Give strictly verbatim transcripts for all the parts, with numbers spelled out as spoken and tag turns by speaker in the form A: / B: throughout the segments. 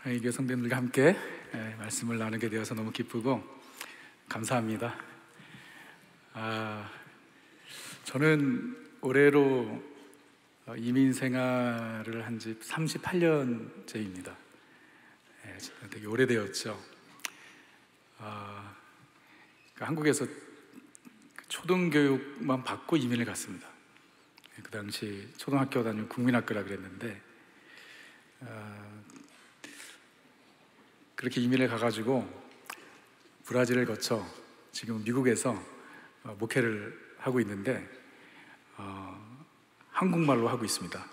A: 이교 성도님들과 함께 말씀을 나누게 되어서 너무 기쁘고 감사합니다. 아, 저는 올해로 이민 생활을 한 지 삼십팔 년째입니다. 되게 오래되었죠. 아, 그러니까 한국에서 초등교육만 받고 이민을 갔습니다. 그 당시 초등학교 다니면 국민학교라 그랬는데 아, 그렇게 이민을 가가지고 브라질을 거쳐 지금 미국에서 목회를 하고 있는데 어, 한국말로 하고 있습니다.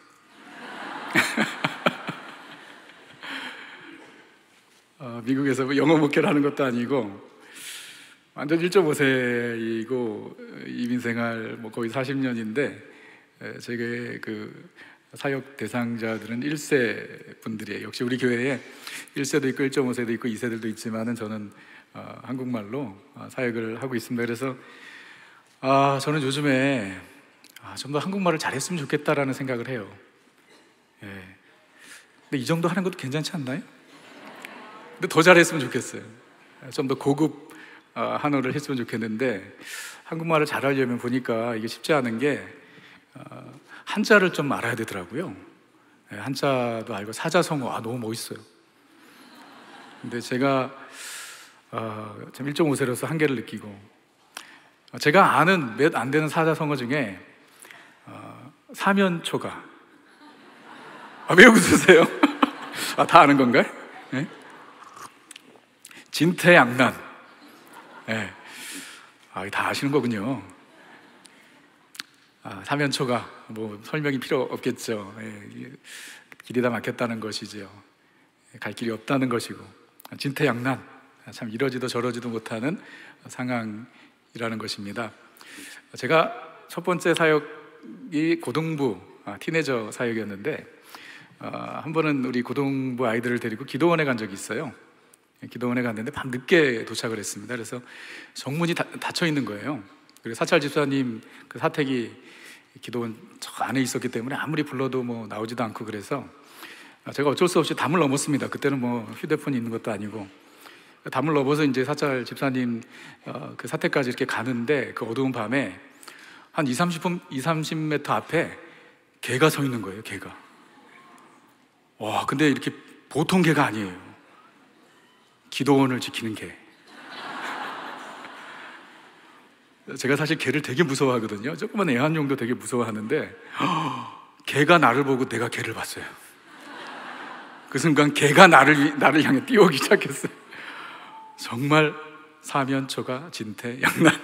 A: 어, 미국에서 영어 목회를 하는 것도 아니고 완전 일 점 오 세이고 이민 생활 뭐 거의 사십 년인데 제게 그 사역 대상자들은 일 세 분들이에요. 역시 우리 교회에 일 세도 있고 일 점 오 세도 있고 이 세들도 있지만은 저는 어, 한국말로 어, 사역을 하고 있습니다. 그래서 아, 저는 요즘에 아, 좀 더 한국말을 잘했으면 좋겠다라는 생각을 해요. 예. 근데 이 정도 하는 것도 괜찮지 않나요? 근데 더 잘했으면 좋겠어요. 좀 더 고급 어, 한어를 했으면 좋겠는데 한국말을 잘하려면 보니까 이게 쉽지 않은 게 어, 한자를 좀 알아야 되더라고요. 네, 한자도 알고 사자성어, 아, 너무 멋있어요. 근데 제가 어, 일 점 오 세로서 한계를 느끼고 제가 아는 몇 안 되는 사자성어 중에 어, 사면초가. 아, 왜 웃으세요? 아, 다 아는 건가요? 네? 진퇴양난. 네. 아, 다 아시는 거군요. 아, 사면초가 뭐 설명이 필요 없겠죠. 예, 길이 다 막혔다는 것이지요. 갈 길이 없다는 것이고 진퇴양난, 참 이러지도 저러지도 못하는 상황이라는 것입니다. 제가 첫 번째 사역이 고등부 아, 티네저 사역이었는데 아, 한 번은 우리 고등부 아이들을 데리고 기도원에 간 적이 있어요. 기도원에 갔는데 밤 늦게 도착을 했습니다. 그래서 정문이 다, 닫혀 있는 거예요. 그리고 사찰 집사님 그 사택이 기도원 저 안에 있었기 때문에 아무리 불러도 뭐 나오지도 않고 그래서 제가 어쩔 수 없이 담을 넘었습니다. 그때는 뭐 휴대폰이 있는 것도 아니고 담을 넘어서 이제 사찰 집사님 어, 그 사택까지 이렇게 가는데 그 어두운 밤에 한 이삼십 분, 이삼십 미터 앞에 개가 서 있는 거예요. 개가. 와, 근데 이렇게 보통 개가 아니에요. 기도원을 지키는 개. 제가 사실 개를 되게 무서워하거든요. 조그만 애완용도 되게 무서워하는데 개가 나를 보고 내가 개를 봤어요. 그 순간 개가 나를, 나를 향해 뛰어오기 시작했어요. 정말 사면초가 진퇴양난.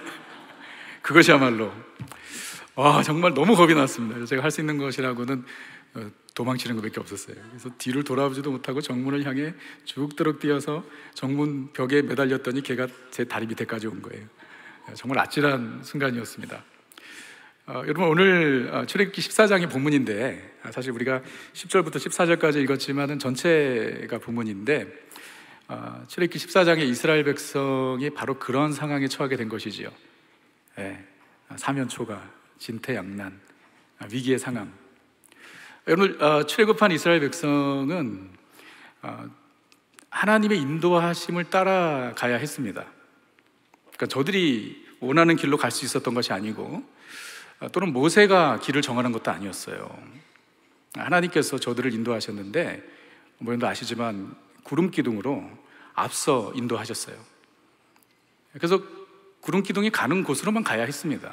A: 그것이야말로 와, 정말 너무 겁이 났습니다. 제가 할 수 있는 것이라고는 도망치는 것밖에 없었어요. 그래서 뒤를 돌아보지도 못하고 정문을 향해 죽도록 뛰어서 정문 벽에 매달렸더니 개가 제 다리 밑에까지 온 거예요. 정말 아찔한 순간이었습니다. 어, 여러분, 오늘 어, 출애굽기 십사 장이 본문인데 사실 우리가 십 절부터 십사 절까지 읽었지만은 전체가 본문인데 어, 출애굽기 십사 장에 이스라엘 백성이 바로 그런 상황에 처하게 된 것이지요. 예, 사면초가, 진퇴양난, 위기의 상황. 여러분, 어, 출애굽한 이스라엘 백성은 어, 하나님의 인도하심을 따라가야 했습니다. 그러니까 저들이 원하는 길로 갈 수 있었던 것이 아니고 또는 모세가 길을 정하는 것도 아니었어요. 하나님께서 저들을 인도하셨는데 뭐 여러분도 아시지만 구름 기둥으로 앞서 인도하셨어요. 그래서 구름 기둥이 가는 곳으로만 가야 했습니다.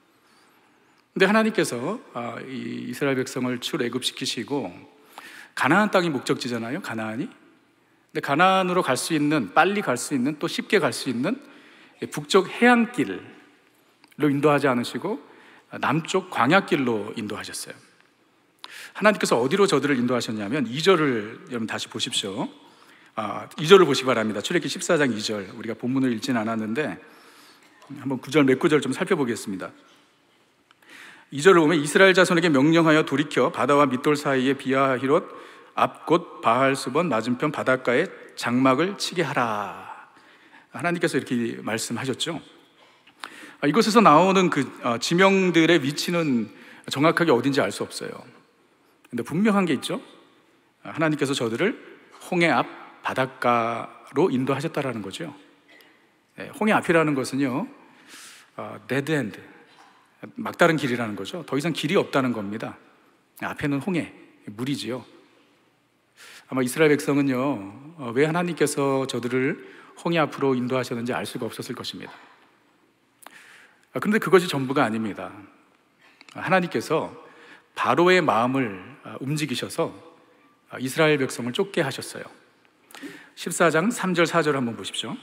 A: 근데 하나님께서 이 이스라엘 백성을 출애굽시키시고 가나안 땅이 목적지잖아요. 가나안이. 근데 가나안으로 갈 수 있는, 빨리 갈 수 있는, 또 쉽게 갈 수 있는 북쪽 해안길로 인도하지 않으시고 남쪽 광야길로 인도하셨어요. 하나님께서 어디로 저들을 인도하셨냐면 이 절을 여러분 다시 보십시오. 아, 이 절을 보시기 바랍니다. 출애굽기 십사 장 이 절. 우리가 본문을 읽지는 않았는데 한번 구 절 몇 구절 좀 살펴보겠습니다. 이 절을 보면 이스라엘 자손에게 명령하여 돌이켜 바다와 밑돌 사이에 비하히롯 앞곳 바알수본 맞은편 바닷가에 장막을 치게 하라. 하나님께서 이렇게 말씀하셨죠. 이곳에서 나오는 그 지명들의 위치는 정확하게 어딘지 알 수 없어요. 근데 분명한 게 있죠. 하나님께서 저들을 홍해 앞 바닷가로 인도하셨다라는 거죠. 홍해 앞이라는 것은요, 데드엔드, 막다른 길이라는 거죠. 더 이상 길이 없다는 겁니다. 앞에는 홍해, 물이지요. 아마 이스라엘 백성은요, 왜 하나님께서 저들을 홍해 앞으로 인도하셨는지 알 수가 없었을 것입니다. 그런데 그것이 전부가 아닙니다. 하나님께서 바로의 마음을 움직이셔서 이스라엘 백성을 쫓게 하셨어요. 십사 장 삼 절 사 절 한번 보십시오.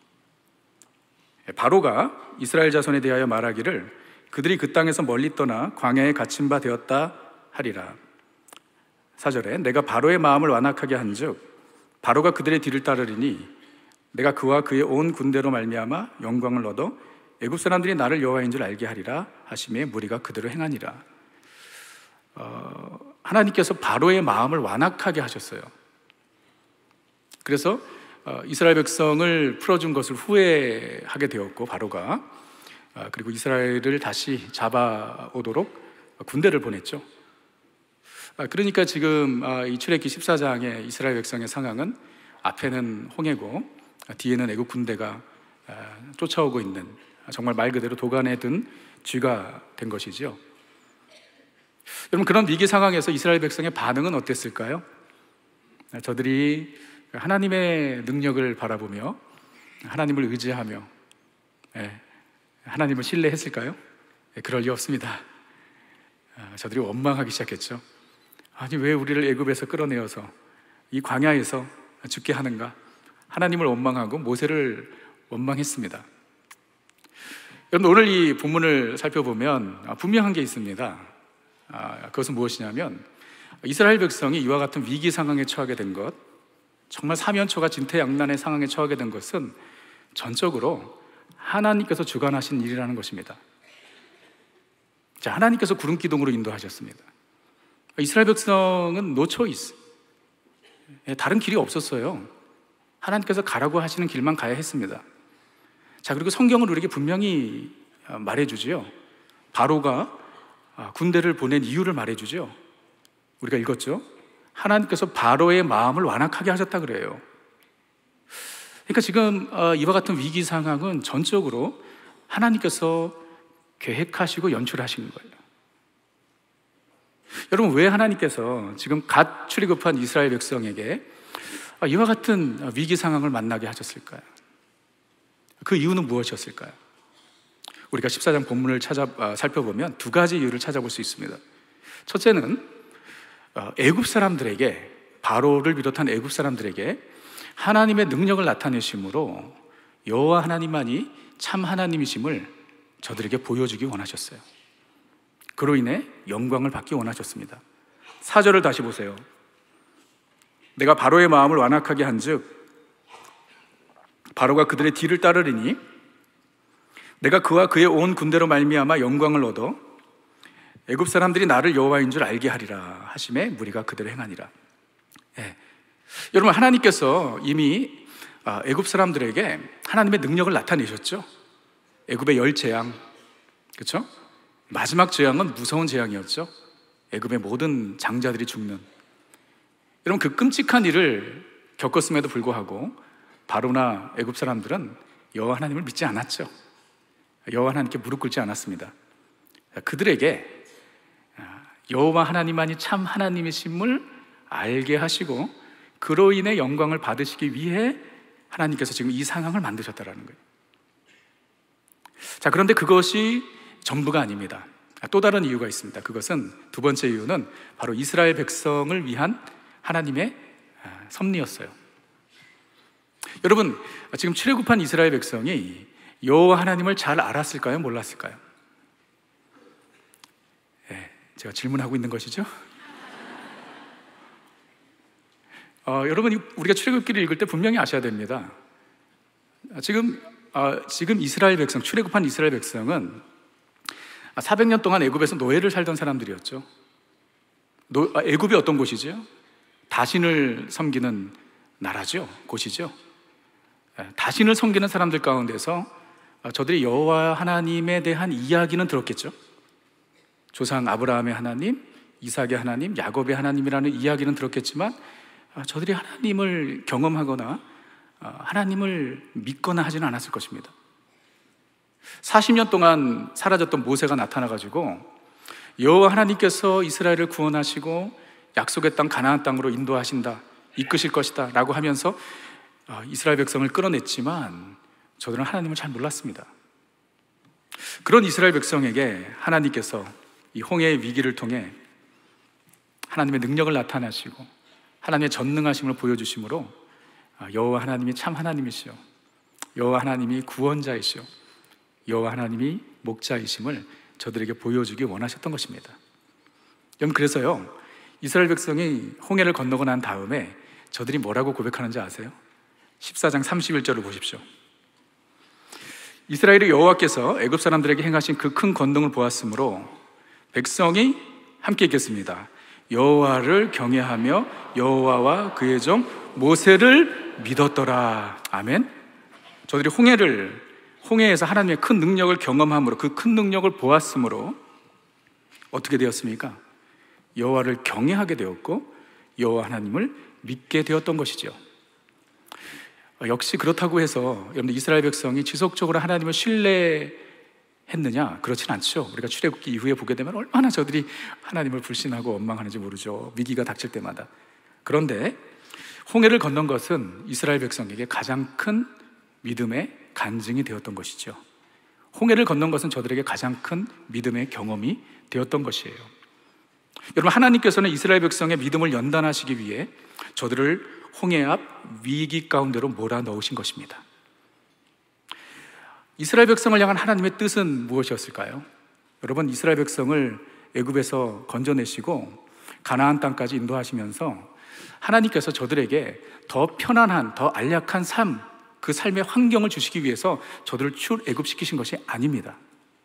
A: 바로가 이스라엘 자손에 대하여 말하기를 그들이 그 땅에서 멀리 떠나 광야에 갇힌 바 되었다 하리라. 사 절에 내가 바로의 마음을 완악하게 한즉 바로가 그들의 뒤를 따르리니 내가 그와 그의 온 군대로 말미암아 영광을 얻어 애굽 사람들이 나를 여호와인 줄 알게 하리라 하심에 무리가 그대로 행하니라. 어, 하나님께서 바로의 마음을 완악하게 하셨어요. 그래서 어, 이스라엘 백성을 풀어준 것을 후회하게 되었고 바로가 어, 그리고 이스라엘을 다시 잡아오도록 군대를 보냈죠. 아, 그러니까 지금 아, 이 출애굽기 십사 장의 이스라엘 백성의 상황은 앞에는 홍해고 뒤에는 애굽 군대가 아, 쫓아오고 있는, 정말 말 그대로 도간에 든 쥐가 된 것이죠. 여러분, 그런 위기 상황에서 이스라엘 백성의 반응은 어땠을까요? 저들이 하나님의 능력을 바라보며 하나님을 의지하며 하나님을 신뢰했을까요? 그럴 리 없습니다. 저들이 원망하기 시작했죠. 아니, 왜 우리를 애굽에서 끌어내어서 이 광야에서 죽게 하는가? 하나님을 원망하고 모세를 원망했습니다. 여러분, 오늘 이 본문을 살펴보면 분명한 게 있습니다. 그것은 무엇이냐면 이스라엘 백성이 이와 같은 위기 상황에 처하게 된 것, 정말 사면초가 진퇴양난의 상황에 처하게 된 것은 전적으로 하나님께서 주관하신 일이라는 것입니다. 자, 하나님께서 구름 기둥으로 인도하셨습니다. 이스라엘 백성은 no choice, 다른 길이 없었어요. 하나님께서 가라고 하시는 길만 가야 했습니다. 자, 그리고 성경은 우리에게 분명히 말해주지요. 바로가 군대를 보낸 이유를 말해주죠. 우리가 읽었죠. 하나님께서 바로의 마음을 완악하게 하셨다 그래요. 그러니까 지금 이와 같은 위기 상황은 전적으로 하나님께서 계획하시고 연출하신 거예요. 여러분, 왜 하나님께서 지금 갓 출애굽한 이스라엘 백성에게 이와 같은 위기 상황을 만나게 하셨을까요? 그 이유는 무엇이었을까요? 우리가 십사 장 본문을 찾아 살펴보면 두 가지 이유를 찾아볼 수 있습니다. 첫째는 애굽 사람들에게, 바로를 비롯한 애굽 사람들에게 하나님의 능력을 나타내심으로 여호와 하나님만이 참 하나님이심을 저들에게 보여주기 원하셨어요. 그로 인해 영광을 받기 원하셨습니다. 사 절을 다시 보세요. 내가 바로의 마음을 완악하게 한즉 바로가 그들의 뒤를 따르리니 내가 그와 그의 온 군대로 말미암아 영광을 얻어 애굽 사람들이 나를 여호와인 줄 알게 하리라 하심에 무리가 그대로 행하니라. 예. 여러분, 하나님께서 이미 애굽 사람들에게 하나님의 능력을 나타내셨죠. 애굽의 열 재앙, 그렇죠? 마지막 재앙은 무서운 재앙이었죠. 애굽의 모든 장자들이 죽는. 여러분, 그 끔찍한 일을 겪었음에도 불구하고 바로나 애굽 사람들은 여호와 하나님을 믿지 않았죠. 여호와 하나님께 무릎 꿇지 않았습니다. 그들에게 여호와 하나님만이 참 하나님이심을 알게 하시고 그로 인해 영광을 받으시기 위해 하나님께서 지금 이 상황을 만드셨다는 거예요. 자, 그런데 그것이 전부가 아닙니다. 또 다른 이유가 있습니다. 그것은, 두 번째 이유는 바로 이스라엘 백성을 위한 하나님의 섭리였어요. 여러분, 지금 출애굽한 이스라엘 백성이 여호와 하나님을 잘 알았을까요? 몰랐을까요? 네, 제가 질문하고 있는 것이죠. 어, 여러분, 우리가 출애굽기를 읽을 때 분명히 아셔야 됩니다. 지금 어, 지금 이스라엘 백성, 출애굽한 이스라엘 백성은 사백 년 동안 애굽에서 노예를 살던 사람들이었죠. 노, 아, 애굽이 어떤 곳이죠? 다신을 섬기는 나라죠, 곳이죠. 다신을 섬기는 사람들 가운데서 저들이 여호와 하나님에 대한 이야기는 들었겠죠. 조상 아브라함의 하나님, 이삭의 하나님, 야곱의 하나님이라는 이야기는 들었겠지만 저들이 하나님을 경험하거나 하나님을 믿거나 하지는 않았을 것입니다. 사십 년 동안 사라졌던 모세가 나타나가지고 여호와 하나님께서 이스라엘을 구원하시고 약속의 땅 가나안 땅으로 인도하신다, 이끄실 것이다 라고 하면서 이스라엘 백성을 끌어냈지만 저들은 하나님을 잘 몰랐습니다. 그런 이스라엘 백성에게 하나님께서 이 홍해의 위기를 통해 하나님의 능력을 나타나시고 하나님의 전능하심을 보여주심으로 여호와 하나님이 참 하나님이시오, 여호와 하나님이 구원자이시오, 여호와 하나님이 목자이심을 저들에게 보여주기 원하셨던 것입니다. 여러분, 그래서요 이스라엘 백성이 홍해를 건너고 난 다음에 저들이 뭐라고 고백하는지 아세요? 십사 장 삼십일 절을 보십시오. 이스라엘의 여호와께서 애굽 사람들에게 행하신 그 큰 권능을 보았으므로 백성이 함께 읽겠습니다. 여호와를 경외하며 여호와와 그의 종 모세를 믿었더라. 아멘. 저들이 홍해를 홍해에서 하나님의 큰 능력을 경험함으로, 그 큰 능력을 보았으므로 어떻게 되었습니까? 여호와를 경외하게 되었고 여호와 하나님을 믿게 되었던 것이죠. 역시 그렇다고 해서 여러분들 이스라엘 백성이 지속적으로 하나님을 신뢰했느냐? 그렇진 않죠. 우리가 출애굽기 이후에 보게 되면 얼마나 저들이 하나님을 불신하고 원망하는지 모르죠. 위기가 닥칠 때마다. 그런데 홍해를 건넌 것은 이스라엘 백성에게 가장 큰 믿음의 간증이 되었던 것이죠. 홍해를 건넌 것은 저들에게 가장 큰 믿음의 경험이 되었던 것이에요. 여러분, 하나님께서는 이스라엘 백성의 믿음을 연단하시기 위해 저들을 홍해 앞 위기 가운데로 몰아넣으신 것입니다. 이스라엘 백성을 향한 하나님의 뜻은 무엇이었을까요? 여러분, 이스라엘 백성을 애굽에서 건져내시고 가나안 땅까지 인도하시면서 하나님께서 저들에게 더 편안한, 더 안락한 삶, 그 삶의 환경을 주시기 위해서 저들을 출애굽시키신 것이 아닙니다.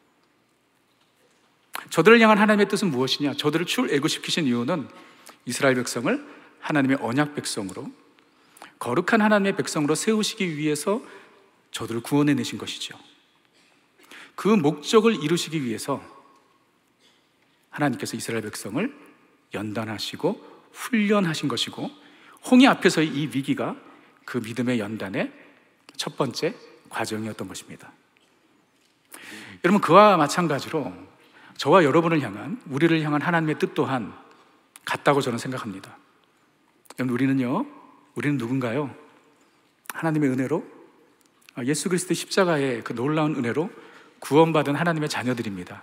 A: 저들을 향한 하나님의 뜻은 무엇이냐? 저들을 출애굽시키신 이유는 이스라엘 백성을 하나님의 언약 백성으로, 거룩한 하나님의 백성으로 세우시기 위해서 저들을 구원해내신 것이죠. 그 목적을 이루시기 위해서 하나님께서 이스라엘 백성을 연단하시고 훈련하신 것이고, 홍해 앞에서의 이 위기가 그 믿음의 연단의 첫 번째 과정이었던 것입니다. 여러분, 그와 마찬가지로 저와 여러분을 향한, 우리를 향한 하나님의 뜻 또한 같다고 저는 생각합니다. 여러분, 우리는요, 우리는 누군가요? 하나님의 은혜로, 예수 그리스도의 십자가의 그 놀라운 은혜로 구원받은 하나님의 자녀들입니다.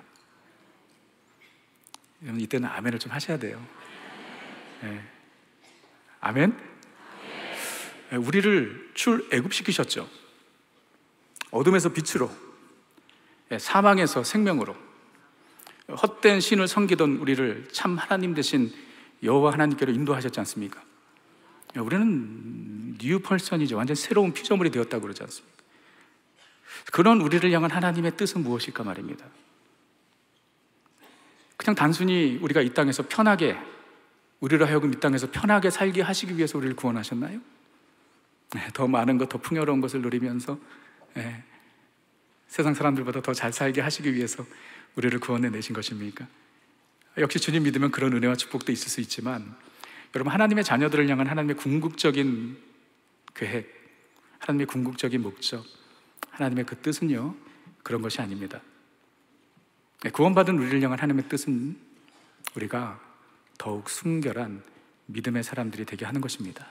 A: 여러분, 이때는 아멘을 좀 하셔야 돼요. 네. 아멘? 네, 우리를 출애굽시키셨죠. 어둠에서 빛으로, 네, 사망에서 생명으로, 헛된 신을 섬기던 우리를 참 하나님 되신 여호와 하나님께로 인도하셨지 않습니까? 우리는 뉴 펄선이죠. 완전 새로운 피조물이 되었다고 그러지 않습니까? 그런 우리를 향한 하나님의 뜻은 무엇일까 말입니다. 그냥 단순히 우리가 이 땅에서 편하게, 우리로 하여금 이 땅에서 편하게 살게 하시기 위해서 우리를 구원하셨나요? 더 많은 것, 더 풍요로운 것을 누리면서, 네, 세상 사람들보다 더 잘 살게 하시기 위해서 우리를 구원해 내신 것입니까? 역시 주님 믿으면 그런 은혜와 축복도 있을 수 있지만, 여러분, 하나님의 자녀들을 향한 하나님의 궁극적인 계획, 하나님의 궁극적인 목적, 하나님의 그 뜻은요, 그런 것이 아닙니다. 구원받은 우리를 향한 하나님의 뜻은 우리가 더욱 순결한 믿음의 사람들이 되게 하는 것입니다.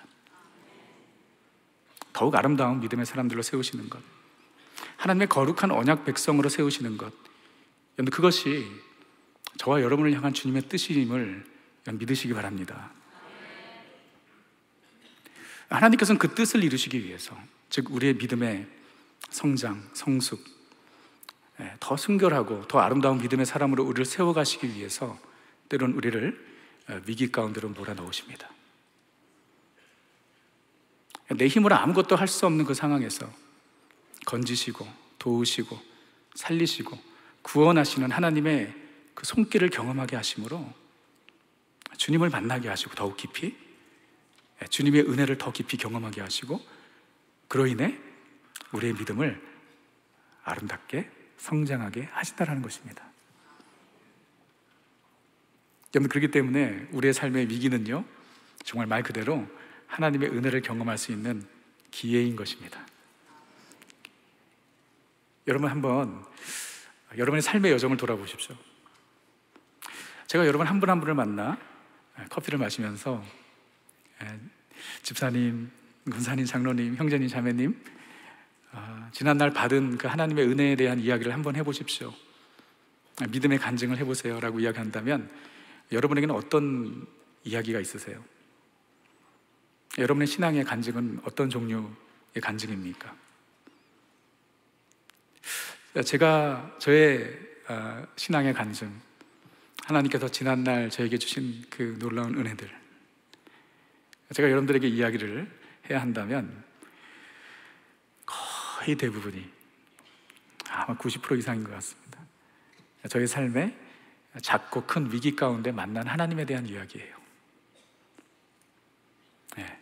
A: 더욱 아름다운 믿음의 사람들로 세우시는 것, 하나님의 거룩한 언약 백성으로 세우시는 것, 그것이 저와 여러분을 향한 주님의 뜻임을 믿으시기 바랍니다. 하나님께서는 그 뜻을 이루시기 위해서, 즉 우리의 믿음의 성장, 성숙, 더 순결하고 더 아름다운 믿음의 사람으로 우리를 세워가시기 위해서 때론 우리를 위기 가운데로 몰아넣으십니다. 내 힘으로 아무것도 할 수 없는 그 상황에서 건지시고 도우시고 살리시고 구원하시는 하나님의 그 손길을 경험하게 하심으로 주님을 만나게 하시고, 더욱 깊이 주님의 은혜를 더 깊이 경험하게 하시고, 그로 인해 우리의 믿음을 아름답게 성장하게 하신다는 것입니다. 여러분, 그렇기 때문에 우리의 삶의 위기는요, 정말 말 그대로 하나님의 은혜를 경험할 수 있는 기회인 것입니다. 여러분 한번 여러분의 삶의 여정을 돌아보십시오. 제가 여러분 한 분 한 분을 만나 커피를 마시면서 집사님, 군사님, 장로님, 형제님, 자매님, 지난날 받은 그 하나님의 은혜에 대한 이야기를 한번 해보십시오. 믿음의 간증을 해보세요 라고 이야기한다면 여러분에게는 어떤 이야기가 있으세요? 여러분의 신앙의 간증은 어떤 종류의 간증입니까? 제가 저의 신앙의 간증, 하나님께서 지난날 저에게 주신 그 놀라운 은혜들, 제가 여러분들에게 이야기를 해야 한다면 거의 대부분이 아마 구십 퍼센트 이상인 것 같습니다. 저의 삶에 작고 큰 위기 가운데 만난 하나님에 대한 이야기예요. 네.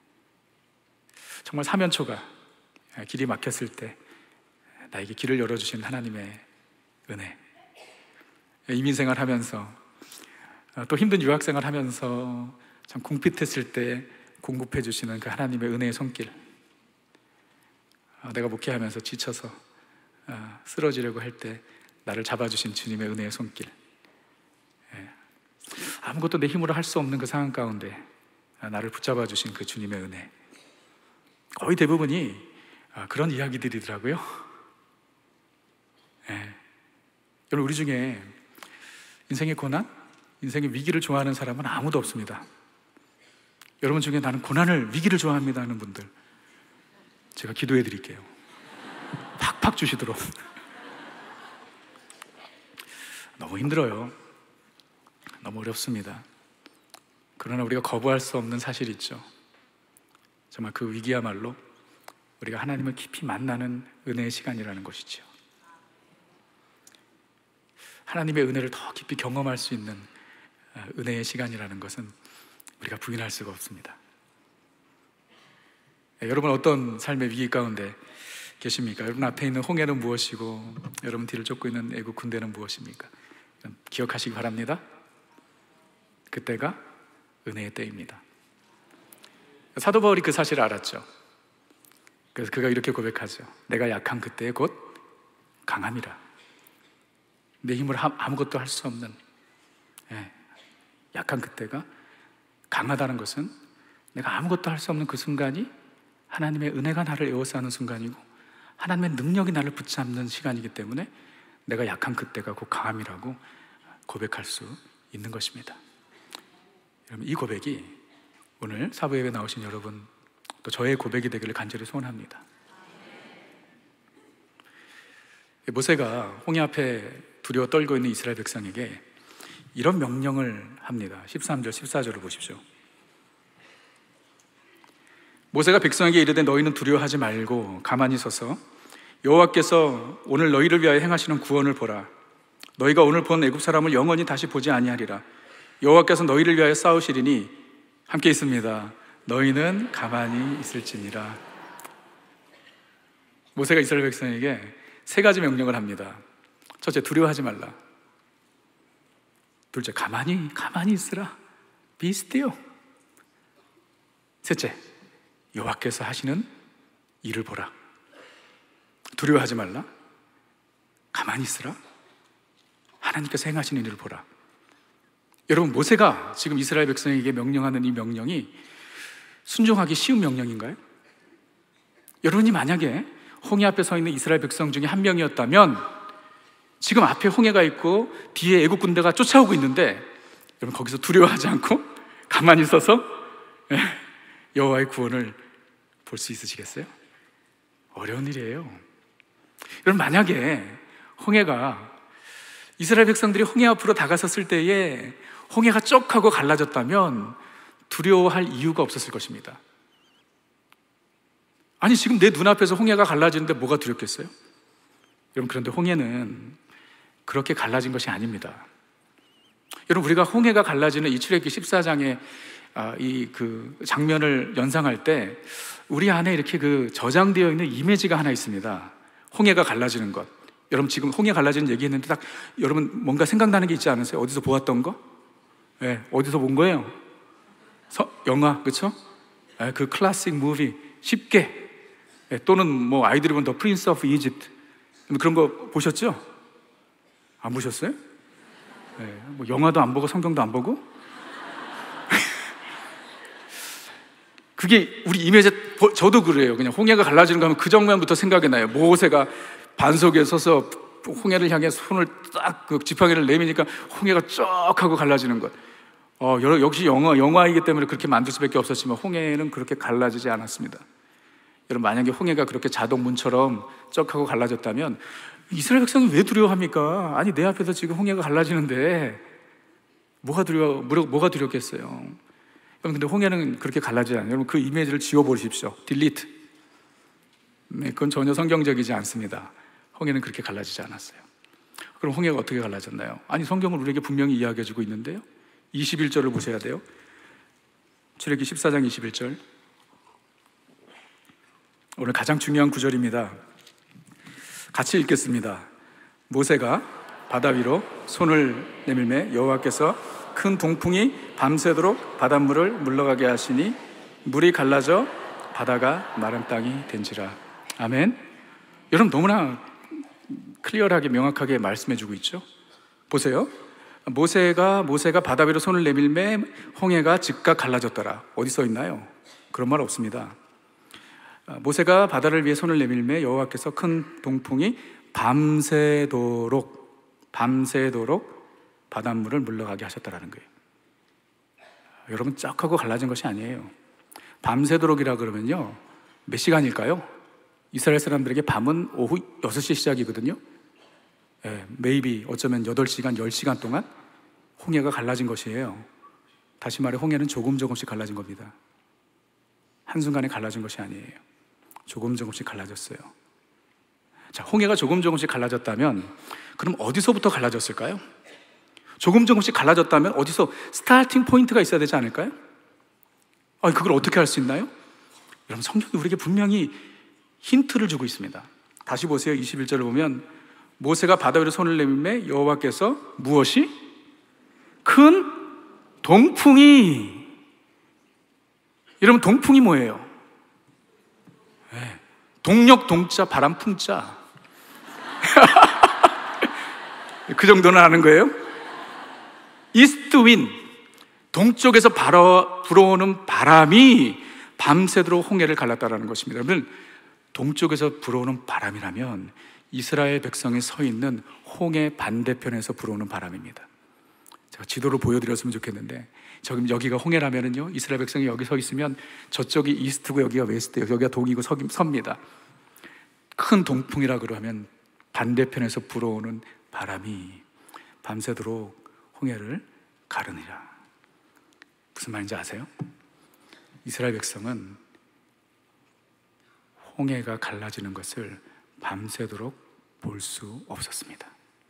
A: 정말 사면초가 길이 막혔을 때 나에게 길을 열어주신 하나님의 은혜, 이민생활 하면서 또 힘든 유학생활 하면서 참 궁핍했을 때 공급해 주시는 그 하나님의 은혜의 손길, 내가 목회하면서 지쳐서 쓰러지려고 할 때 나를 잡아주신 주님의 은혜의 손길, 아무것도 내 힘으로 할 수 없는 그 상황 가운데 나를 붙잡아 주신 그 주님의 은혜, 거의 대부분이 그런 이야기들이더라고요. 예. 여러분, 우리 중에 인생의 고난, 인생의 위기를 좋아하는 사람은 아무도 없습니다. 여러분 중에 나는 고난을, 위기를 좋아합니다 하는 분들 제가 기도해 드릴게요. 팍팍 주시도록. 너무 힘들어요. 너무 어렵습니다. 그러나 우리가 거부할 수 없는 사실이 있죠. 정말 그 위기야말로 우리가 하나님을 깊이 만나는 은혜의 시간이라는 것이죠. 하나님의 은혜를 더 깊이 경험할 수 있는 은혜의 시간이라는 것은 우리가 부인할 수가 없습니다. 여러분 어떤 삶의 위기 가운데 계십니까? 여러분 앞에 있는 홍해는 무엇이고 여러분 뒤를 쫓고 있는 애국 군대는 무엇입니까? 기억하시기 바랍니다. 그때가 은혜의 때입니다. 사도 바울이 그 사실을 알았죠. 그래서 그가 이렇게 고백하죠. 내가 약한 그때에 곧 강함이라. 내 힘으로 아무것도 할 수 없는, 예, 약한 그때가 강하다는 것은 내가 아무것도 할 수 없는 그 순간이 하나님의 은혜가 나를 에워싸는 순간이고 하나님의 능력이 나를 붙잡는 시간이기 때문에 내가 약한 그때가 곧 강함이라고 고백할 수 있는 것입니다. 여러분, 이 고백이 오늘 사부예배 나오신 여러분 또 저의 고백이 되기를 간절히 소원합니다. 모세가 홍해 앞에 두려워 떨고 있는 이스라엘 백성에게 이런 명령을 합니다. 십삼 절, 십사 절을 보십시오. 모세가 백성에게 이르되 너희는 두려워하지 말고 가만히 서서 여호와께서 오늘 너희를 위하여 행하시는 구원을 보라. 너희가 오늘 본 애굽 사람을 영원히 다시 보지 아니하리라. 여호와께서 너희를 위하여 싸우시리니 함께 있습니다. 너희는 가만히 있을지니라. 모세가 이스라엘 백성에게 세 가지 명령을 합니다. 첫째, 두려워하지 말라. 둘째, 가만히 가만히 있으라. Be still. 셋째, 여호와께서 하시는 일을 보라. 두려워하지 말라. 가만히 있으라. 하나님께서 행하시는 일을 보라. 여러분, 모세가 지금 이스라엘 백성에게 명령하는 이 명령이 순종하기 쉬운 명령인가요? 여러분이 만약에 홍해 앞에 서 있는 이스라엘 백성 중에 한 명이었다면 지금 앞에 홍해가 있고 뒤에 애국 군대가 쫓아오고 있는데 여러분 거기서 두려워하지 않고 가만히 서서 여호와의 구원을 볼 수 있으시겠어요? 어려운 일이에요. 여러분, 만약에 홍해가 이스라엘 백성들이 홍해 앞으로 다가섰을 때에 홍해가 쩍 하고 갈라졌다면 두려워할 이유가 없었을 것입니다. 아니, 지금 내 눈앞에서 홍해가 갈라지는데 뭐가 두렵겠어요? 여러분, 그런데 홍해는 그렇게 갈라진 것이 아닙니다. 여러분, 우리가 홍해가 갈라지는 이 출애굽기 십사 장의 이 그 장면을 연상할 때 우리 안에 이렇게 그 저장되어 있는 이미지가 하나 있습니다. 홍해가 갈라지는 것. 여러분, 지금 홍해 갈라지는 얘기했는데 딱 여러분 뭔가 생각나는 게 있지 않으세요? 어디서 보았던 거? 네, 어디서 본 거예요? 서, 영화, 그렇죠? 예, 그 클래식 무비 쉽게, 예, 또는 뭐 아이들이 본 더 프린스 오브 이집트 그런 거 보셨죠? 안 보셨어요? 예, 뭐 영화도 안 보고 성경도 안 보고 그게 우리 이미지, 저도 그래요. 그냥 홍해가 갈라지는 거 하면 그 장면부터 생각이 나요. 모세가 반석에 서서 홍해를 향해 손을 딱 그 지팡이를 내미니까 홍해가 쫙 하고 갈라지는 것. 어, 역시 영화, 영화이기 때문에 그렇게 만들 수밖에 없었지만 홍해는 그렇게 갈라지지 않았습니다. 여러분, 만약에 홍해가 그렇게 자동문처럼 쩍 하고 갈라졌다면 이스라엘 백성이 왜 두려워합니까? 아니, 내 앞에서 지금 홍해가 갈라지는데 뭐가 두려워, 뭐가 두렵겠어요? 여러분, 근데 홍해는 그렇게 갈라지지 않아요. 여러분, 그 이미지를 지워버리십시오. 딜리트. 네, 그건 전혀 성경적이지 않습니다. 홍해는 그렇게 갈라지지 않았어요. 그럼 홍해가 어떻게 갈라졌나요? 아니, 성경은 우리에게 분명히 이야기해주고 있는데요, 이십일 절을 보셔야 돼요. 출애굽기 십사 장 이십일 절, 오늘 가장 중요한 구절입니다. 같이 읽겠습니다. 모세가 바다 위로 손을 내밀매 여호와께서 큰 동풍이 밤새도록 바닷물을 물러가게 하시니 물이 갈라져 바다가 마른 땅이 된지라. 아멘. 여러분, 너무나 클리어하게 명확하게 말씀해주고 있죠. 보세요. 모세가 모세가 바다 위로 손을 내밀매 홍해가 즉각 갈라졌더라. 어디 써 있나요? 그런 말 없습니다. 모세가 바다를 위해 손을 내밀매 여호와께서 큰 동풍이 밤새도록 밤새도록 바닷물을 물러가게 하셨다라는 거예요. 여러분, 쫙 하고 갈라진 것이 아니에요. 밤새도록이라 그러면요, 몇 시간일까요? 이스라엘 사람들에게 밤은 오후 여섯 시 시작이거든요. 예, 메이비 어쩌면 여덟 시간, 열 시간 동안 홍해가 갈라진 것이에요. 다시 말해, 홍해는 조금 조금씩 갈라진 겁니다. 한순간에 갈라진 것이 아니에요. 조금 조금씩 갈라졌어요. 자, 홍해가 조금 조금씩 갈라졌다면 그럼 어디서부터 갈라졌을까요? 조금 조금씩 갈라졌다면 어디서 스타팅 포인트가 있어야 되지 않을까요? 아, 그걸 어떻게 할 수 있나요? 여러분, 성경이 우리에게 분명히 힌트를 주고 있습니다. 다시 보세요. 이십일 절을 보면 모세가 바다 위로 손을 내밀매 여호와께서 무엇이? 큰 동풍이. 여러분, 동풍이 뭐예요? 네. 동력 동자, 바람 풍자. 그 정도는 아는 거예요? 이스트 윈, 동쪽에서 바로 불어오는 바람이 밤새도록 홍해를 갈랐다라는 것입니다. 여러분, 동쪽에서 불어오는 바람이라면 이스라엘 백성이 서 있는 홍해 반대편에서 불어오는 바람입니다. 제가 지도로 보여드렸으면 좋겠는데, 지금 여기가 홍해라면은요, 이스라엘 백성이 여기 서 있으면 저쪽이 이스트고 여기가 웨스트예요. 여기가 동이고 서, 섭니다. 큰 동풍이라 그러면 반대편에서 불어오는 바람이 밤새도록 홍해를 가르니라. 무슨 말인지 아세요? 이스라엘 백성은 홍해가 갈라지는 것을 밤새도록 볼 수 없었습니다.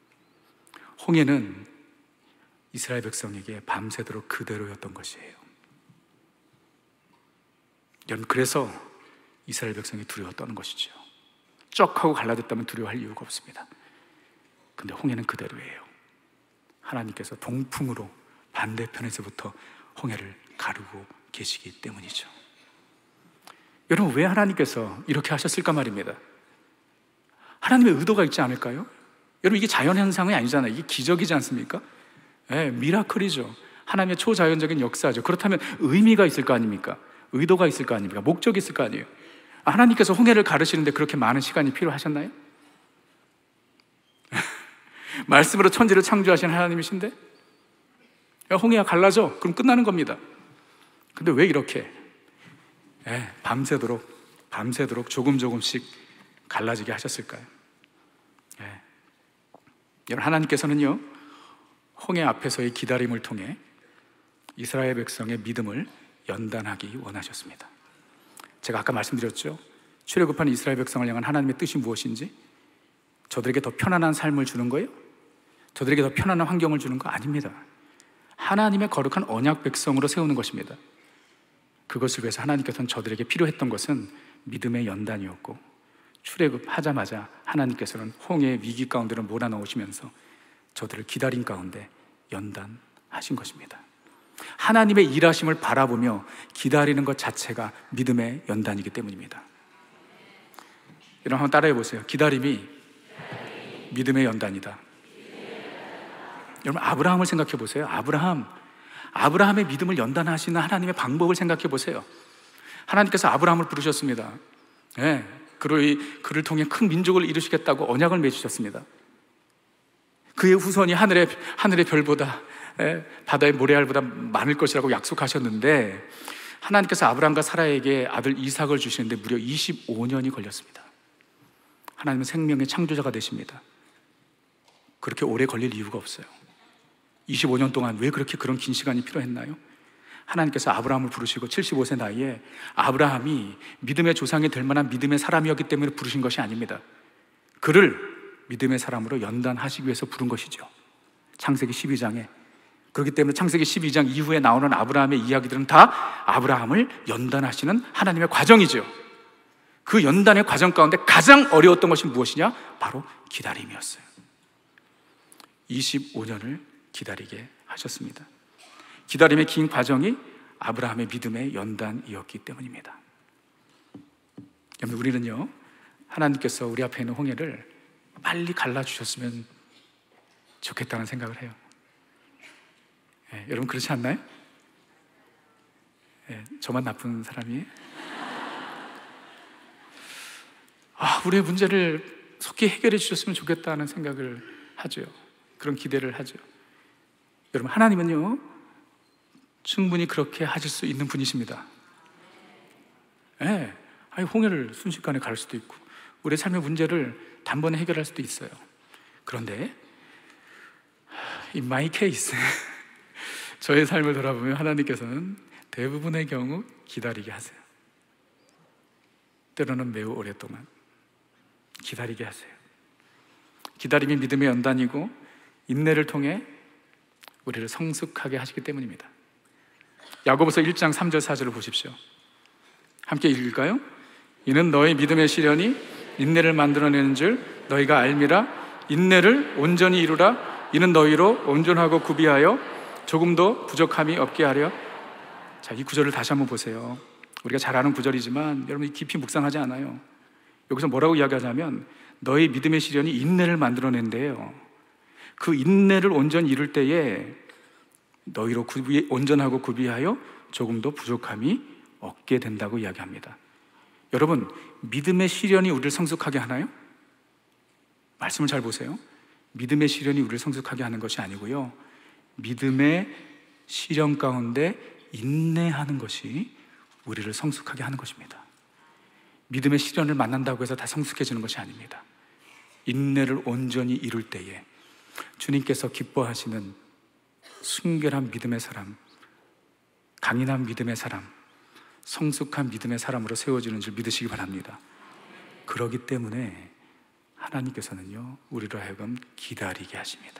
A: 홍해는 이스라엘 백성에게 밤새도록 그대로였던 것이에요. 여러분, 그래서 이스라엘 백성이 두려워 떠는 것이죠. 쩍 하고 갈라졌다면 두려워할 이유가 없습니다. 근데 홍해는 그대로예요. 하나님께서 동풍으로 반대편에서부터 홍해를 가르고 계시기 때문이죠. 여러분, 왜 하나님께서 이렇게 하셨을까 말입니다. 하나님의 의도가 있지 않을까요? 여러분, 이게 자연현상이 아니잖아요. 이게 기적이지 않습니까? 네, 미라클이죠. 하나님의 초자연적인 역사죠. 그렇다면 의미가 있을 거 아닙니까? 의도가 있을 거 아닙니까? 목적이 있을 거 아니에요? 하나님께서 홍해를 가르시는데 그렇게 많은 시간이 필요하셨나요? 말씀으로 천지를 창조하신 하나님이신데 홍해가 갈라져, 그럼 끝나는 겁니다. 근데 왜 이렇게 네, 밤새도록 밤새도록 조금 조금씩 갈라지게 하셨을까요? 네. 여러분, 하나님께서는요, 홍해 앞에서의 기다림을 통해 이스라엘 백성의 믿음을 연단하기 원하셨습니다. 제가 아까 말씀드렸죠. 출애굽한 이스라엘 백성을 향한 하나님의 뜻이 무엇인지, 저들에게 더 편안한 삶을 주는 거예요? 저들에게 더 편안한 환경을 주는 거 아닙니다. 하나님의 거룩한 언약 백성으로 세우는 것입니다. 그것을 위해서 하나님께서는 저들에게 필요했던 것은 믿음의 연단이었고, 출애굽하자마자 하나님께서는 홍해의 위기 가운데로 몰아넣으시면서 저들을 기다린 가운데 연단하신 것입니다. 하나님의 일하심을 바라보며 기다리는 것 자체가 믿음의 연단이기 때문입니다. 여러분 한번 따라해 보세요. 기다림이 믿음의 연단이다. 여러분 아브라함을 생각해 보세요. 아브라함 아브라함의 믿음을 연단하시는 하나님의 방법을 생각해 보세요. 하나님께서 아브라함을 부르셨습니다. 네, 그를, 그를 통해 큰 민족을 이루시겠다고 언약을 맺으셨습니다. 그의 후손이 하늘의, 하늘의 별보다, 예, 바다의 모래알보다 많을 것이라고 약속하셨는데 하나님께서 아브라함과 사라에게 아들 이삭을 주시는데 무려 이십오 년이 걸렸습니다. 하나님은 생명의 창조자가 되십니다. 그렇게 오래 걸릴 이유가 없어요. 이십오 년 동안 왜 그렇게 그런 긴 시간이 필요했나요? 하나님께서 아브라함을 부르시고 칠십오 세 나이에 아브라함이 믿음의 조상이 될 만한 믿음의 사람이었기 때문에 부르신 것이 아닙니다. 그를 믿음의 사람으로 연단하시기 위해서 부른 것이죠. 창세기 십이 장에. 그렇기 때문에 창세기 십이 장 이후에 나오는 아브라함의 이야기들은 다 아브라함을 연단하시는 하나님의 과정이죠. 그 연단의 과정 가운데 가장 어려웠던 것이 무엇이냐? 바로 기다림이었어요. 이십오 년을 기다리게 하셨습니다. 기다림의 긴 과정이 아브라함의 믿음의 연단이었기 때문입니다. 여러분, 우리는요, 하나님께서 우리 앞에 있는 홍해를 빨리 갈라주셨으면 좋겠다는 생각을 해요. 예, 여러분 그렇지 않나요? 예, 저만 나쁜 사람이에요? 아, 우리의 문제를 속히 해결해 주셨으면 좋겠다는 생각을 하죠. 그런 기대를 하죠. 여러분, 하나님은요 충분히 그렇게 하실 수 있는 분이십니다. 예, 아니, 홍해를 순식간에 갈 수도 있고 우리의 삶의 문제를 단번에 해결할 수도 있어요. 그런데 in my case 저의 삶을 돌아보면 하나님께서는 대부분의 경우 기다리게 하세요. 때로는 매우 오랫동안 기다리게 하세요. 기다림이 믿음의 연단이고 인내를 통해 우리를 성숙하게 하시기 때문입니다. 야고보서 일 장 삼 절 사 절을 보십시오. 함께 읽을까요? 이는 너희 믿음의 시련이 인내를 만들어내는 줄 너희가 알미라. 인내를 온전히 이루라. 이는 너희로 온전하고 구비하여 조금도 부족함이 없게 하려. 자, 이 구절을 다시 한번 보세요. 우리가 잘 아는 구절이지만 여러분이 깊이 묵상하지 않아요. 여기서 뭐라고 이야기하냐면 너희 믿음의 시련이 인내를 만들어낸대요. 그 인내를 온전히 이룰 때에 너희로 구비, 온전하고 구비하여 조금도 부족함이 없게 된다고 이야기합니다. 여러분, 믿음의 시련이 우리를 성숙하게 하나요? 말씀을 잘 보세요. 믿음의 시련이 우리를 성숙하게 하는 것이 아니고요, 믿음의 시련 가운데 인내하는 것이 우리를 성숙하게 하는 것입니다. 믿음의 시련을 만난다고 해서 다 성숙해지는 것이 아닙니다. 인내를 온전히 이룰 때에 주님께서 기뻐하시는 순결한 믿음의 사람, 강인한 믿음의 사람, 성숙한 믿음의 사람으로 세워지는 줄 믿으시기 바랍니다. 그렇기 때문에 하나님께서는요 우리로 하여금 기다리게 하십니다.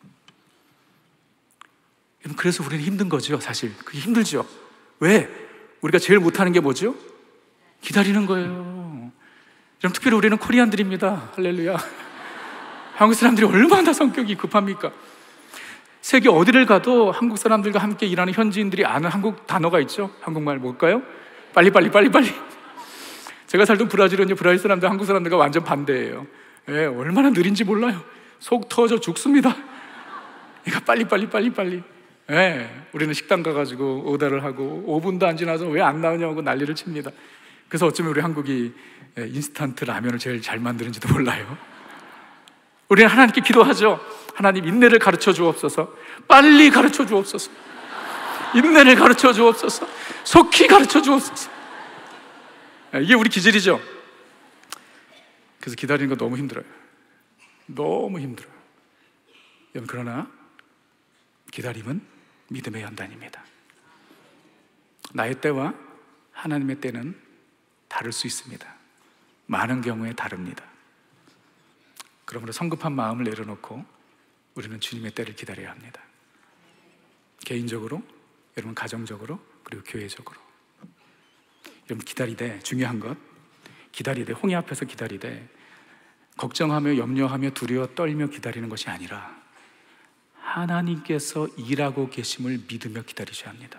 A: 그래서 우리는 힘든 거죠. 사실 그게 힘들죠. 왜? 우리가 제일 못하는 게 뭐죠? 기다리는 거예요. 좀 특별히 우리는 코리안들입니다. 할렐루야. 한국 사람들이 얼마나 성격이 급합니까? 세계 어디를 가도 한국 사람들과 함께 일하는 현지인들이 아는 한국 단어가 있죠. 한국말 뭘까요? 빨리 빨리 빨리 빨리. 제가 살던 브라질은요, 브라질 사람들 한국 사람들과 완전 반대예요. 예, 얼마나 느린지 몰라요. 속 터져 죽습니다. 그러니까 빨리 빨리 빨리 빨리. 예, 우리는 식당 가가지고 오더를 하고 오 분도 안 지나서 왜 안 나오냐고 난리를 칩니다. 그래서 어쩌면 우리 한국이 인스턴트 라면을 제일 잘 만드는지도 몰라요. 우리는 하나님께 기도하죠. 하나님, 인내를 가르쳐 주옵소서. 빨리 가르쳐 주옵소서. 인내를 가르쳐 주옵소서. 속히 가르쳐 주옵소서. 이게 우리 기질이죠. 그래서 기다리는 거 너무 힘들어요. 너무 힘들어요. 여러분, 그러나 기다림은 믿음의 연단입니다. 나의 때와 하나님의 때는 다를 수 있습니다. 많은 경우에 다릅니다. 그러므로 성급한 마음을 내려놓고 우리는 주님의 때를 기다려야 합니다. 개인적으로, 여러분 가정적으로, 그리고 교회적으로. 여러분 기다리되, 중요한 것, 기다리되, 홍해 앞에서 기다리되 걱정하며 염려하며 두려워 떨며 기다리는 것이 아니라 하나님께서 일하고 계심을 믿으며 기다리셔야 합니다.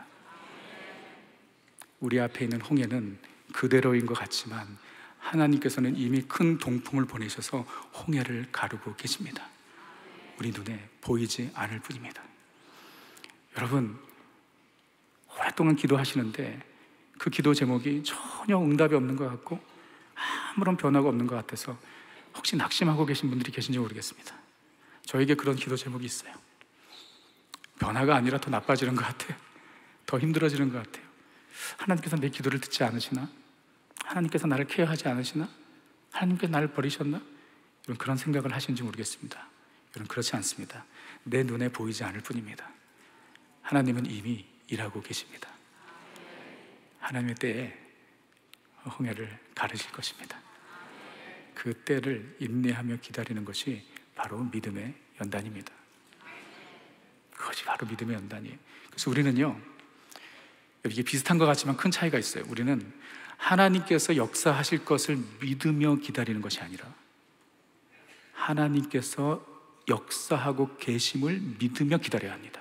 A: 우리 앞에 있는 홍해는 그대로인 것 같지만 하나님께서는 이미 큰 동풍을 보내셔서 홍해를 가르고 계십니다. 우리 눈에 보이지 않을 뿐입니다. 여러분, 오랫동안 기도하시는데 그 기도 제목이 전혀 응답이 없는 것 같고 아무런 변화가 없는 것 같아서 혹시 낙심하고 계신 분들이 계신지 모르겠습니다. 저에게 그런 기도 제목이 있어요. 변화가 아니라 더 나빠지는 것 같아요. 더 힘들어지는 것 같아요. 하나님께서 내 기도를 듣지 않으시나? 하나님께서 나를 케어하지 않으시나? 하나님께서 나를 버리셨나? 여러분, 그런 생각을 하시는지 모르겠습니다. 여러분, 그렇지 않습니다. 내 눈에 보이지 않을 뿐입니다. 하나님은 이미 일하고 계십니다. 하나님의 때에 홍해를 가르실 것입니다. 그 때를 인내하며 기다리는 것이 바로 믿음의 연단입니다. 그것이 바로 믿음의 연단이에요. 그래서 우리는요, 이게 비슷한 것 같지만 큰 차이가 있어요. 우리는 하나님께서 역사하실 것을 믿으며 기다리는 것이 아니라 하나님께서 역사하고 계심을 믿으며 기다려야 합니다.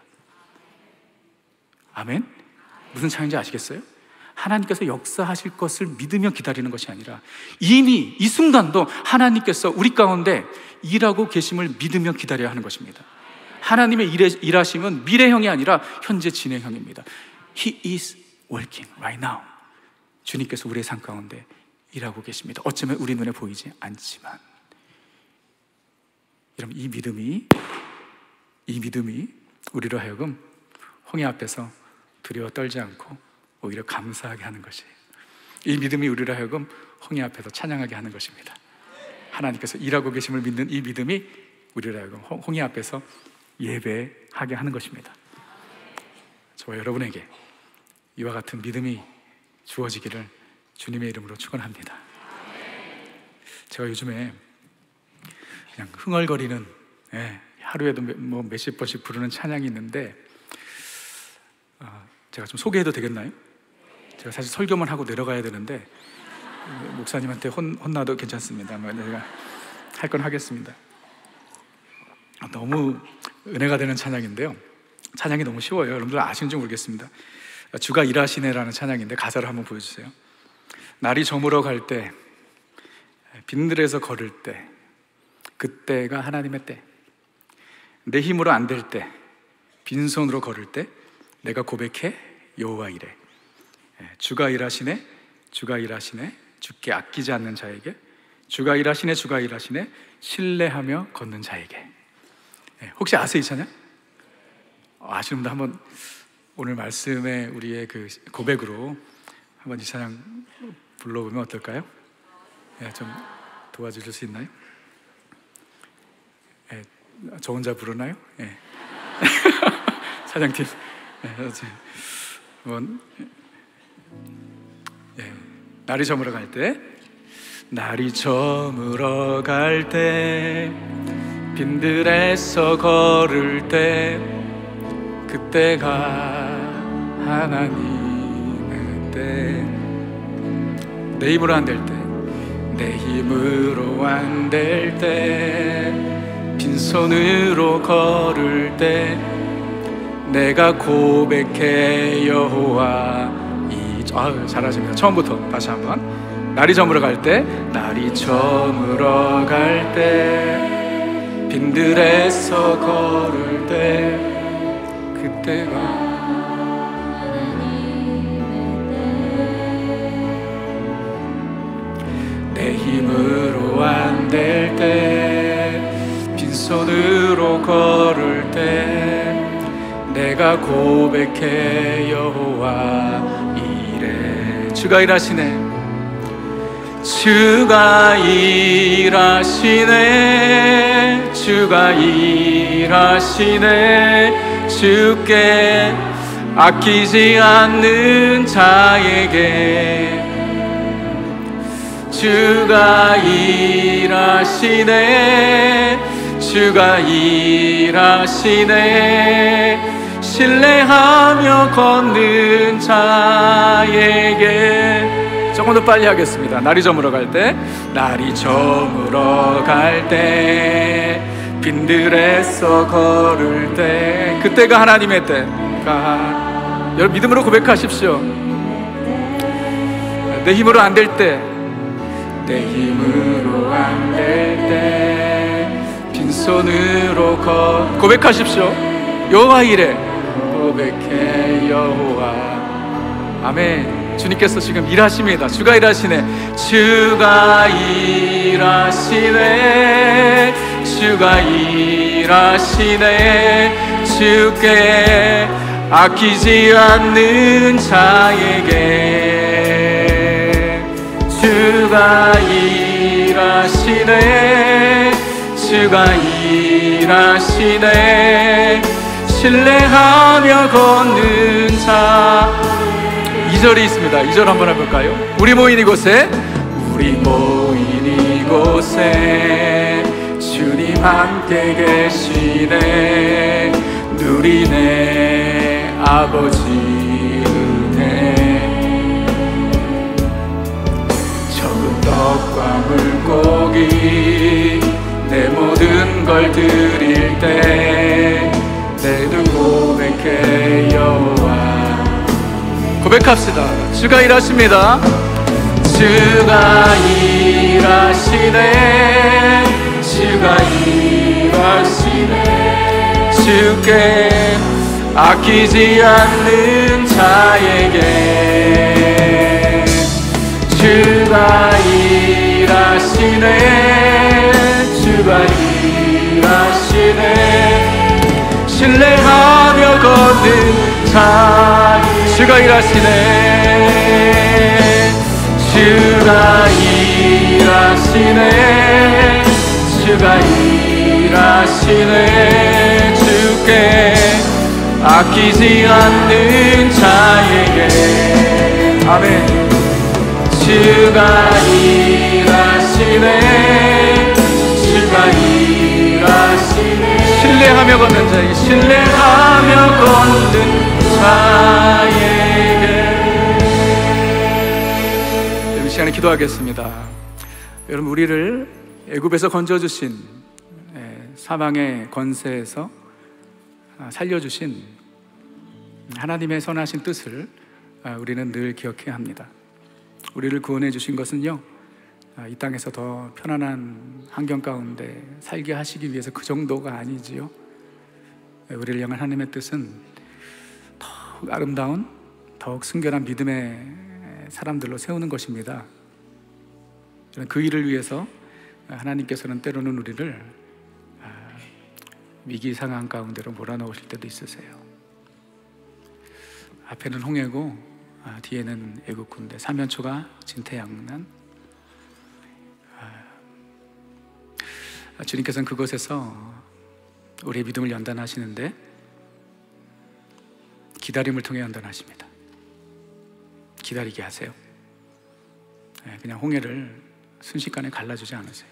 A: 아멘? 무슨 차이인지 아시겠어요? 하나님께서 역사하실 것을 믿으며 기다리는 것이 아니라 이미 이 순간도 하나님께서 우리 가운데 일하고 계심을 믿으며 기다려야 하는 것입니다. 하나님의 일에, 일하심은 미래형이 아니라 현재 진행형입니다. He is working right now. 주님께서 우리의 삶 가운데 일하고 계십니다. 어쩌면 우리 눈에 보이지 않지만. 여러분, 이 믿음이 이 믿음이 우리로 하여금 홍해 앞에서 두려워 떨지 않고 오히려 감사하게 하는 것이에요. 이 믿음이 우리로 하여금 홍해 앞에서 찬양하게 하는 것입니다. 하나님께서 일하고 계심을 믿는 이 믿음이 우리로 하여금 홍해 앞에서 예배하게 하는 것입니다. 저와 여러분에게 이와 같은 믿음이 주어지기를 주님의 이름으로 축원합니다. 제가 요즘에 그냥 흥얼거리는, 예, 하루에도 뭐 몇십 번씩 부르는 찬양이 있는데, 어, 제가 좀 소개해도 되겠나요? 제가 사실 설교만 하고 내려가야 되는데 목사님한테 혼, 혼나도 괜찮습니다. 제가 할 건 하겠습니다. 너무 은혜가 되는 찬양인데요, 찬양이 너무 쉬워요. 여러분들 아시는지 모르겠습니다. 주가 일하시네라는 찬양인데 가사를 한번 보여주세요. 날이 저물어 갈 때, 빈들에서 걸을 때, 그때가 하나님의 때. 내 힘으로 안 될 때, 빈손으로 걸을 때 내가 고백해 여호와 이래. 주가 일하시네, 주가 일하시네, 주께 아끼지 않는 자에게. 주가 일하시네, 주가 일하시네, 신뢰하며 걷는 자에게. 혹시 아세요, 이 찬양? 아시는 분들 한번 오늘 말씀에 우리의 그 고백으로 한번 이 찬양 불러보면 어떨까요? 예, 좀 도와주실 수 있나요? 예, 저 혼자 부르나요? 예. 사장팀. 예, 한번, 예. 날이 저물어 갈 때, 날이 저물어 갈 때, 빈들에서 걸을 때, 그때가 하나님의 때. 내 힘으로 안 될 때, 내 힘으로 안 될 때, 빈손으로 걸을 때 내가 고백해 여호와 이. 아, 잘하십니다. 처음부터 다시 한번. 날이 저물어 갈 때, 날이 저물어 갈 때, 빈들에서 걸을 때, 그때가 내 힘으로 안 될 때, 빈손으로 걸을 때 내가 고백해 여호와 이래. 주가 일하시네, 주가 일하시네, 주가 일하시네, 주께 아끼지 않는 자에게. 주가 일하시네, 주가 일하시네, 신뢰하며 걷는 자에게. 조금 더 빨리 하겠습니다. 날이 저물어 갈 때, 날이 저물어 갈 때, 빈들에서 걸을 때, 그때가 하나님의 때가. 여러분 믿음으로 고백하십시오. 내 힘으로 안 될 때, 내 힘으로 안 될 때 빈손으로 걸. 고백하십시오. 여호와 이래 고백해 여호와. 아멘. 주님께서 지금 일하십니다. 주가 일하시네. 주가 일하시네. 주가 일하시네. 주께 아끼지 않는 자에게 주가 일하시네. 주가 일하시네. 신뢰하며 걷는 자. 이 절이 있습니다. 이 절 한번 해볼까요? 우리 모인 이곳에, 우리 모인 이곳에 주님 함께 계시네. 누리네 아버지 은혜. 적은 떡과 물고기 내 모든 걸 드릴 때 내도 고백해 여호와. 고백합시다. 주가 일하십니다. 주가 일하시네. 주가 일하시네. 주께 아끼지 않는 자에게 주가 일하시네. 주가 일하시네. 신뢰하며 걷는 자. 주가 일하시네. 주가 일하시네. 주가 일하시네. 주께 아끼지 않는 자에게. 아멘. 주가 일하시네. 주가 일하시네. 신뢰하며 걷는 자에게. 신뢰하며 걷는 자에게. 이 시간에 기도하겠습니다. 여러분, 우리를 애굽에서 건져주신, 사망의 권세에서 살려주신 하나님의 선하신 뜻을 우리는 늘 기억해야 합니다. 우리를 구원해 주신 것은요, 이 땅에서 더 편안한 환경 가운데 살게 하시기 위해서 그 정도가 아니지요. 우리를 향한 하나님의 뜻은 더욱 아름다운, 더욱 순결한 믿음의 사람들로 세우는 것입니다. 그 일을 위해서 하나님께서는 때로는 우리를 위기 상황 가운데로 몰아넣으실 때도 있으세요. 앞에는 홍해고 뒤에는 애국 군대, 사면초가 진태양난. 주님께서는 그곳에서 우리의 믿음을 연단하시는데 기다림을 통해 연단하십니다. 기다리게 하세요. 그냥 홍해를 순식간에 갈라주지 않으세요.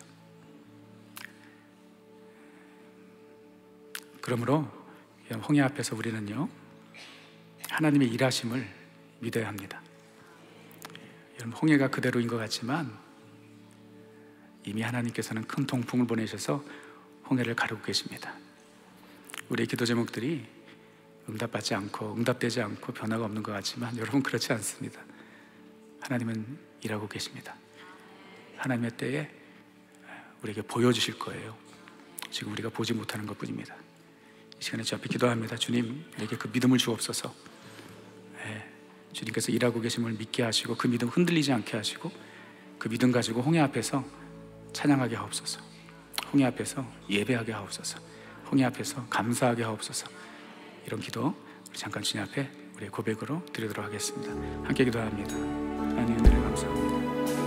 A: 그러므로 홍해 앞에서 우리는요, 하나님의 일하심을 믿어야 합니다. 여러분, 홍해가 그대로인 것 같지만 이미 하나님께서는 큰 동풍을 보내셔서 홍해를 가르고 계십니다. 우리의 기도 제목들이 응답받지 않고 응답되지 않고 변화가 없는 것 같지만 여러분, 그렇지 않습니다. 하나님은 일하고 계십니다. 하나님의 때에 우리에게 보여주실 거예요. 지금 우리가 보지 못하는 것 뿐입니다. 이 시간에 주 앞에 기도합니다. 주님, 우리에게 그 믿음을 주옵소서. 네, 주님께서 일하고 계심을 믿게 하시고 그 믿음 흔들리지 않게 하시고 그 믿음 가지고 홍해 앞에서 찬양하게 하옵소서. 홍해 앞에서 예배하게 하옵소서. 홍해 앞에서 감사하게 하옵소서. 이런 기도 우리 잠깐 주님 앞에 우리의 고백으로 드리도록 하겠습니다. 함께 기도합니다. 하나님 은혜를 감사합니다.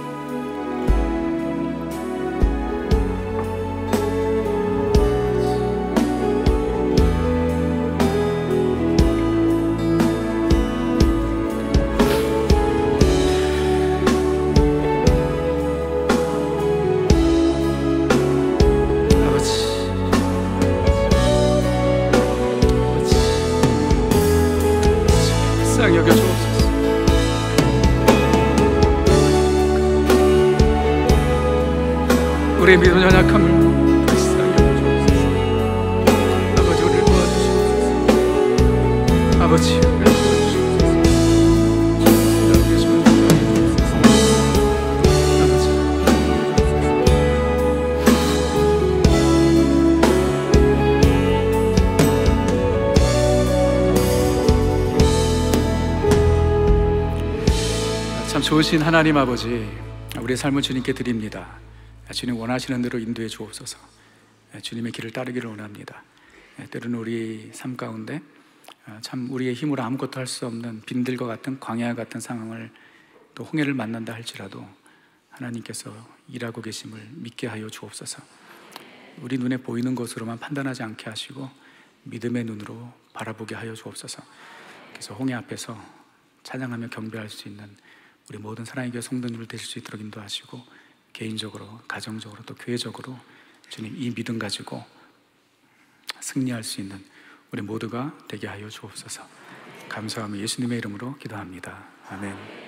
A: 여겨주옵소서. 우리의 믿음 연약함을 불쌍히 여겨주옵소서. 아버지, 참 좋으신 하나님 아버지, 우리의 삶을 주님께 드립니다. 주님 원하시는 대로 인도해 주옵소서. 주님의 길을 따르기를 원합니다. 때로는 우리 삶 가운데 참 우리의 힘으로 아무것도 할 수 없는 빈들과 같은 광야 같은 상황을, 또 홍해를 만난다 할지라도 하나님께서 일하고 계심을 믿게 하여 주옵소서. 우리 눈에 보이는 것으로만 판단하지 않게 하시고 믿음의 눈으로 바라보게 하여 주옵소서. 그래서 홍해 앞에서 찬양하며 경배할 수 있는 우리 모든 사랑의 교회 성도님을 되실 수 있도록 인도하시고, 개인적으로, 가정적으로, 또 교회적으로 주님 이 믿음 가지고 승리할 수 있는 우리 모두가 되게 하여 주옵소서. 감사하며 예수님의 이름으로 기도합니다. 아멘.